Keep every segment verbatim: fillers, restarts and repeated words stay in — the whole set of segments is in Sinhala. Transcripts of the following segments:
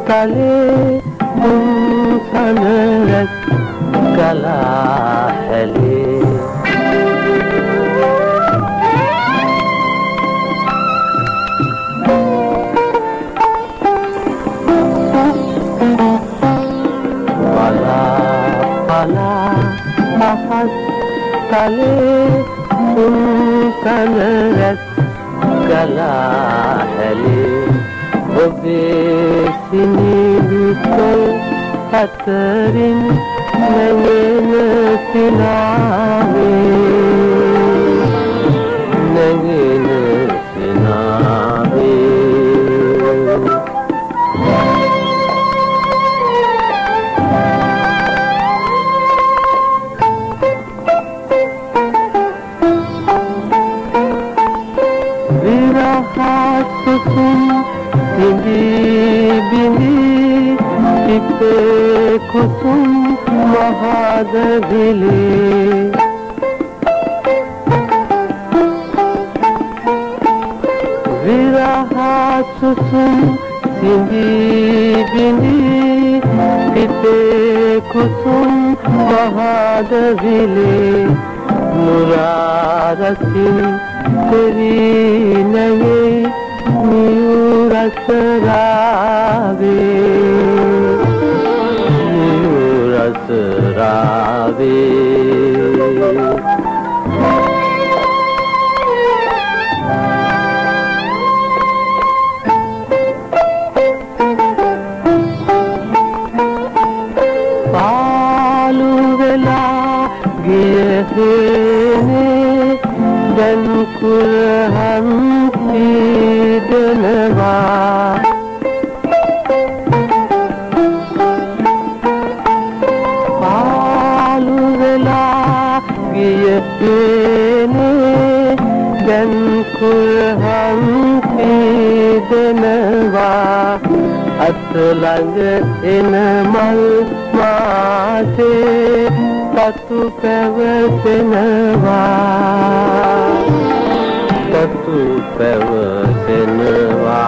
තලේ මුන් සනරත් ගලා හැලේ මහත් තලේ මුන් සනරත් ගලා හැලේ ඔබේ සිනිදුතල් අතරින් නැගෙන සිනාවේ නැගෙන සිනාවේ විරහසුසුම් බිඳී බිඳී ඉපේ කුසුම් මහදවිලේ විරහසුසුම් බිඳී බිඳී ඉපේ කුසුම් මහදවිලේ මුරාරසින් තෙරී නැවේ නියුරසරාවේ නියුරසරාවේ පාලු වෙලා ගිය හේනේ දැන් කුරහන් පීඩනවා පාලු වෙලා ගිය හේනේ දැන් කුරහන් පීඩනවා අත ළඟ එන මල් මාසේ සතු පැවසෙනවා සතු පැවසෙනවා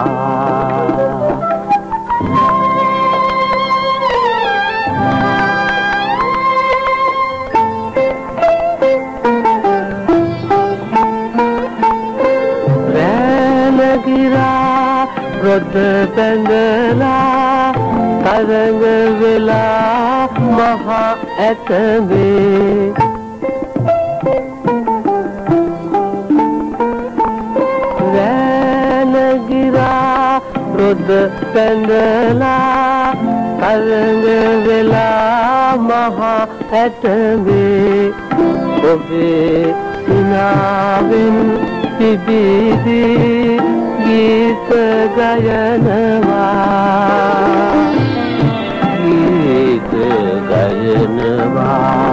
රැළගිරා රොද බැඳලා තරඟ වෙලා මහා ඇතඹේ රැළගිරා රොද බැඳලා තරඟ වෙලා මහා ඇතඹේ ඔබේ සිනාවෙන් පිබිදී ගීත ගයනවා ගීත ගයනවා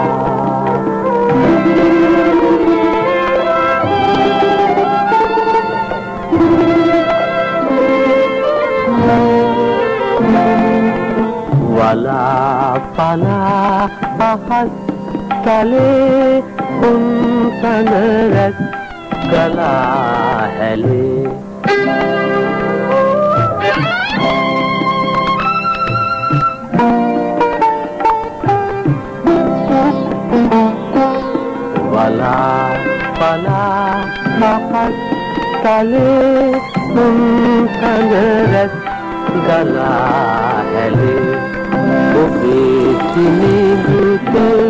වලා පලා අහස් තලේ උන් සනරත් ගලා හැලේ වලා පලා අහස් තලේ උන් සනරත් ගලා හැලේ ඔබේ සිනිදුතල්